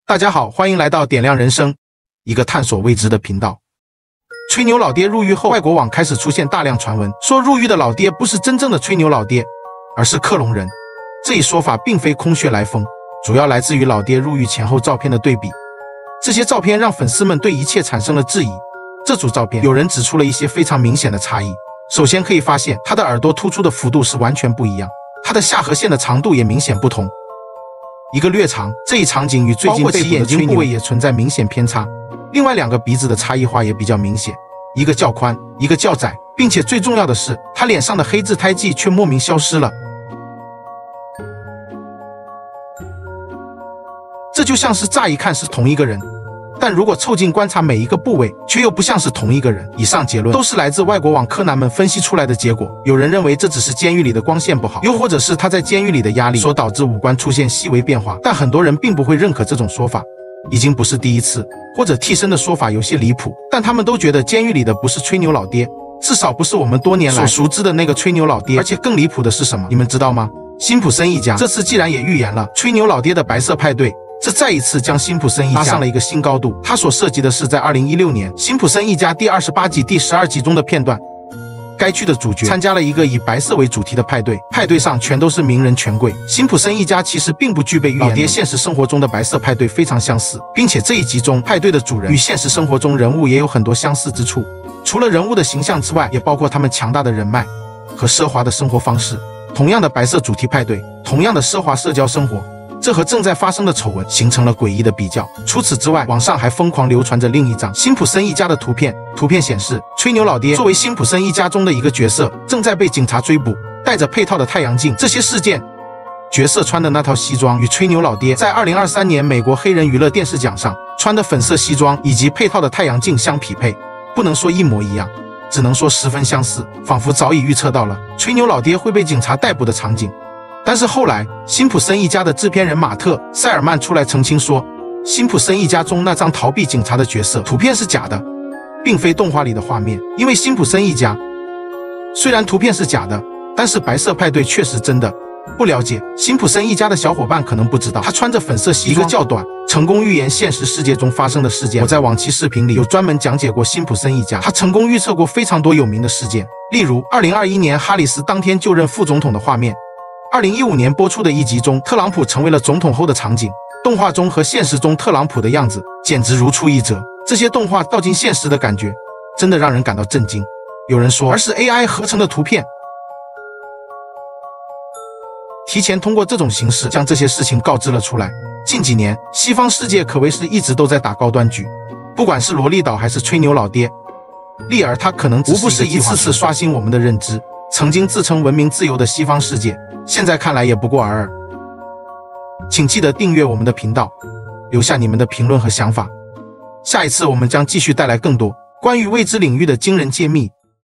大家好，欢迎来到点亮人生，一个探索未知的频道。吹牛老爹入狱后，外国网开始出现大量传闻，说入狱的老爹不是真正的吹牛老爹，而是克隆人。这一说法并非空穴来风，主要来自于老爹入狱前后照片的对比。这些照片让粉丝们对一切产生了质疑。这组照片有人指出了一些非常明显的差异。首先可以发现，他的耳朵突出的幅度是完全不一样，他的下颌线的长度也明显不同。一个略长，这一场景与最近被捕的吹牛部位也存在明显偏差。另外两个鼻子的差异化也比较明显，一个较宽，一个较窄，并且最重要的是，他脸上的黑字胎记却莫名消失了。这就像是乍一看是同一个人，但如果凑近观察每一个部位，却又不像是同一个人。以上结论都是来自外国网柯南们分析出来的结果。有人认为这只是监狱里的光线不好，又或者是他在监狱里的压力所导致五官出现细微变化，但很多人并不会认可这种说法。已经不是第一次，或者替身的说法有些离谱，但他们都觉得监狱里的不是吹牛老爹，至少不是我们多年来所熟知的那个吹牛老爹。而且更离谱的是什么？你们知道吗？辛普森一家这次既然也预言了吹牛老爹的白色派对，这再一次将辛普森一家拉上了一个新高度。他所涉及的是在2016年辛普森一家第28季第12集中的片段。该剧的主角参加了一个以白色为主题的派对，派对上全都是名人权贵。辛普森一家其实并不具备预言老爹现实生活中的白色派对非常相似，并且这一集中派对的主人与现实生活中人物也有很多相似之处。除了人物的形象之外，也包括他们强大的人脉和奢华的生活方式。同样的白色主题派对，同样的奢华社交生活，这和正在发生的丑闻形成了诡异的比较。除此之外，网上还疯狂流传着另一张辛普森一家的图片。图片显示，吹牛老爹作为辛普森一家中的一个角色，正在被警察追捕，戴着配套的太阳镜。这些事件，角色穿的那套西装与吹牛老爹在2023年美国黑人娱乐电视奖上穿的粉色西装以及配套的太阳镜相匹配，不能说一模一样，只能说十分相似，仿佛早已预测到了吹牛老爹会被警察逮捕的场景。但是后来，辛普森一家的制片人马特·塞尔曼出来澄清说，辛普森一家中那张逃避警察的角色图片是假的，并非动画里的画面。因为辛普森一家虽然图片是假的，但是白色派对确实真的。不了解辛普森一家的小伙伴可能不知道，他穿着粉色西装，一个较短，成功预言现实世界中发生的事件。我在往期视频里有专门讲解过辛普森一家，他成功预测过非常多有名的事件，例如2021年哈里斯当天就任副总统的画面，2015年播出的一集中特朗普成为了总统后的场景，动画中和现实中特朗普的样子简直如出一辙。这些动画倒进现实的感觉真的让人感到震惊。有人说，而是 AI 合成的图片。提前通过这种形式将这些事情告知了出来。近几年，西方世界可谓是一直都在打高端局，不管是萝莉岛还是吹牛老爹，利而它可能无不是一次次刷新我们的认知。曾经自称文明自由的西方世界，现在看来也不过尔尔。请记得订阅我们的频道，留下你们的评论和想法。下一次我们将继续带来更多关于未知领域的惊人揭秘。